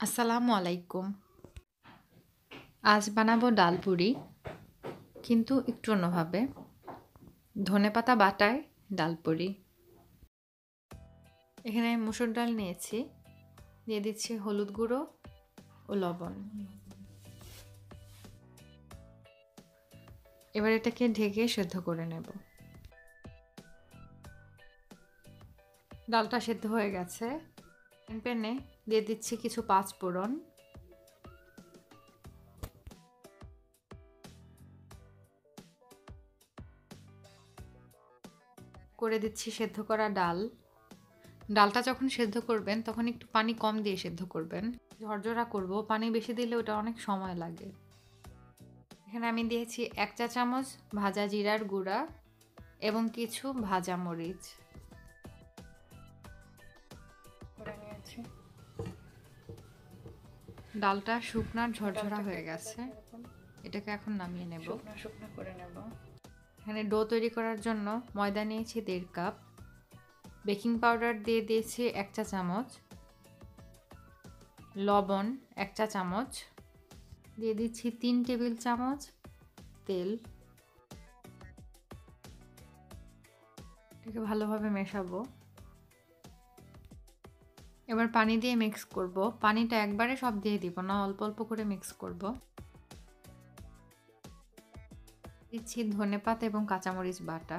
আসসালামু আলাইকুম। আজ বানাবো ডাল পুরি, কিন্তু একটু অন্যভাবে। ধনেপাতা বাটায় ডাল পুরি। এখানে মসুর ডাল নিয়েছি, দিয়ে দিচ্ছি হলুদ গুঁড়ো ও লবণ। এবার এটাকে ঢেকে সেদ্ধ করে নেব। ডালটা সেদ্ধ হয়ে গেছে। প্যানে দিয়ে দিচ্ছি কিছু পাঁচফোড়ন, করে দিচ্ছি সেদ্ধ করা ডাল। ডালটা যখন সেদ্ধ করবেন তখন একটু পানি কম দিয়ে সেদ্ধ করবেন। ঝরঝরা করব, পানি বেশি দিলে ওটা অনেক সময় লাগে। এখানে আমি দিয়েছি 1 চা চামচ ভাজা জিরার গুঁড়া এবং কিছু ভাজা মরিচ করে নিয়েছি। ডালটা শুকনা ঝরঝরা হয়ে গেছে, এটাকে এখন নামিয়ে নেব। শুকনা করে নেব। এখানে ডো তৈরি করার জন্য ময়দা নিয়েছি 1.5 কাপ, বেকিং পাউডার দিয়ে দিয়েছি 1 চা চামচ, লবণ 1 চা চামচ, দিয়ে দিচ্ছি 3 টেবিল চামচ তেল। এটাকে ভালোভাবে মেশাবো। এবার পানি দিয়ে মিক্স করব। পানিটা একবারে সব দিয়ে দিব না, অল্প অল্প করে মিক্স করব। দিচ্ছি ধনেপাতা এবং কাঁচামরিচ বাটা।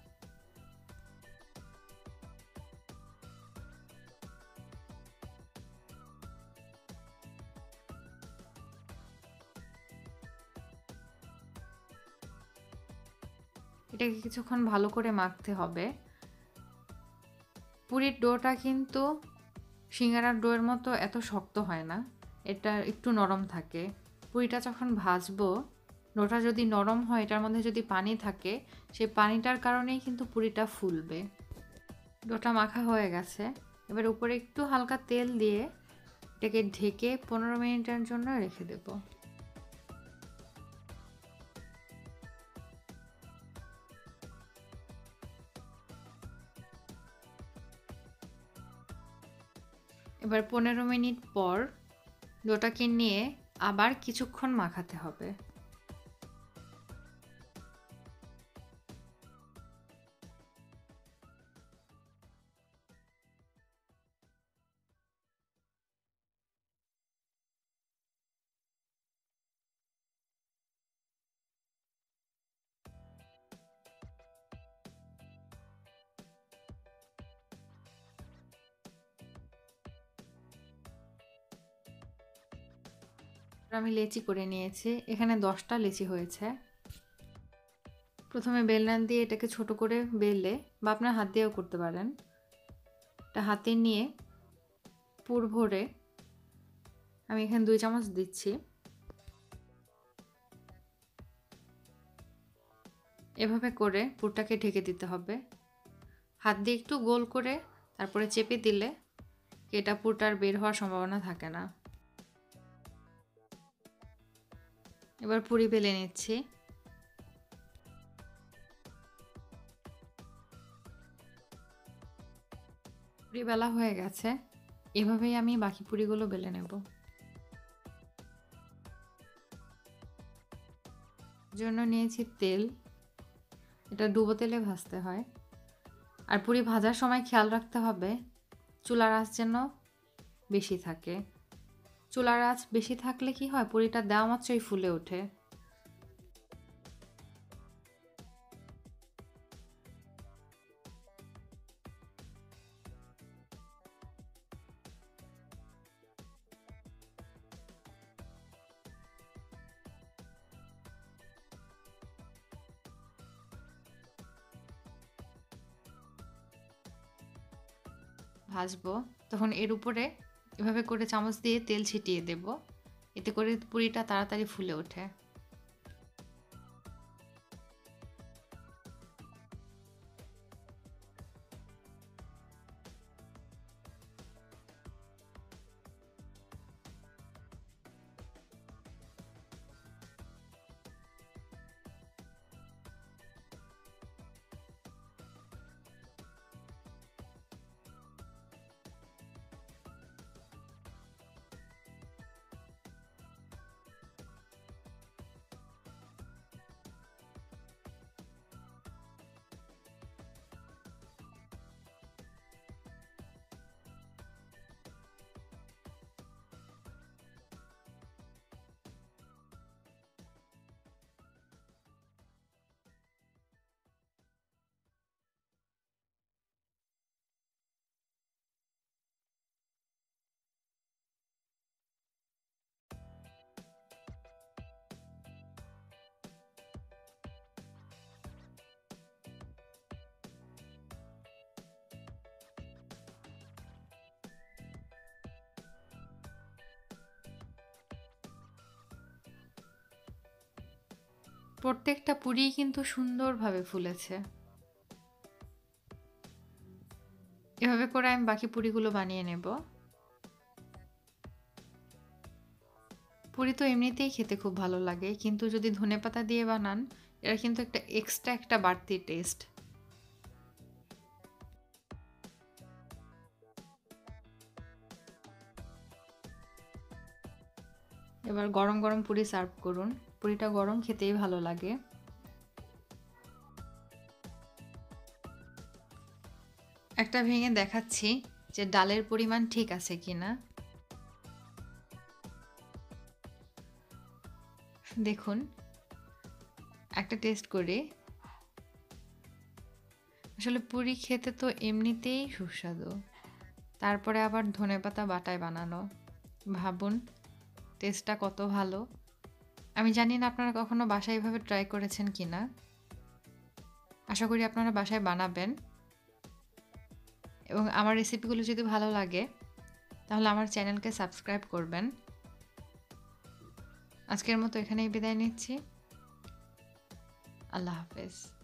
এটাকে কিছুক্ষণ ভালো করে মাখতে হবে। পুরির ডোটা কিন্তু সিঙ্গারার ডোয়ের মতো এত শক্ত হয় না, এটা একটু নরম থাকে। পুরিটা যখন ভাজবো, ডোটা যদি নরম হয়, এটার মধ্যে যদি পানি থাকে, সেই পানিটার কারণেই কিন্তু পুরিটা ফুলবে। ডোটা মাখা হয়ে গেছে। এবার উপরে একটু হালকা তেল দিয়ে এটাকে ঢেকে 15 মিনিটের জন্য রেখে দেব। এবার 15 মিনিট পর ডোটাকে নিয়ে আবার কিছুক্ষণ মাখাতে হবে। আমি লেচি করে নিয়েছি, এখানে 10টা লেচি হয়েছে। প্রথমে বেলনা দিয়ে এটাকে ছোট করে বেলে, বা আপনার হাত দিয়েও করতে পারেন, এটা হাতে নিয়ে পুর ভরে আমি এখানে 2 চামচ দিচ্ছি। এভাবে করে পুরটাকে ঢেকে দিতে হবে। হাত দিয়ে একটু গোল করে তারপরে চেপে দিলে এটা পুরটার বের হওয়ার সম্ভাবনা থাকে না। এবার পুরি বেলে নিচ্ছি। পুরি বেলা হয়ে গেছে, এভাবেই আমি বাকি পুরিগুলো বেলে নেব। জন্য নিয়েছি তেল, এটা ডুবো তেলে ভাজতে হয়। আর পুরি ভাজার সময় খেয়াল রাখতে হবে চুলার আঁচ যেন বেশি থাকে। চুলার আঁচ বেশি থাকলে কি হয়, পুরিটা দেওয়া মাত্রই ফুলে ওঠে। ভাজবো তখন এর উপরে এভাবে করে চামচ দিয়ে তেল ছিটিয়ে দেব, এতে করে পুরিটা তাড়াতাড়ি ফুলে ওঠে। প্রত্যেকটা পুরি কিন্তু সুন্দরভাবে ফুলেছে। এভাবে করে আমি বাকি পুরিগুলো বানিয়ে নেব। পুরি তো এমনিতেই খেতে খুব ভালো লাগে, কিন্তু যদি ধনেপাতা দিয়ে বানান, এটা কিন্তু একটা এক্সট্রা একটা বাড়তি টেস্ট। এবার গরম গরম পুরি সার্ভ করুন। পুরিটা গরম খেতেই ভালো লাগে। একটা ভেঙে দেখাচ্ছি যে ডালের পরিমাণ ঠিক আছে কিনা। দেখুন, একটা টেস্ট করে। আসলে পুরি খেতে তো এমনিতেই সুস্বাদু, তারপরে আবার ধনেপাতা বাটায় বানানো। ভাবুন টেস্টটা কত ভালো। আমি জানি না আপনারা কখনো বাসায় এভাবে ট্রাই করেছেন কিনা। আশা করি আপনারা বাসায় বানাবেন, এবং আমার রেসিপিগুলো যদি ভালো লাগে তাহলে আমার চ্যানেলকে সাবস্ক্রাইব করবেন। আজকের মতো এখানেই বিদায় নিচ্ছি। আল্লাহ হাফেজ।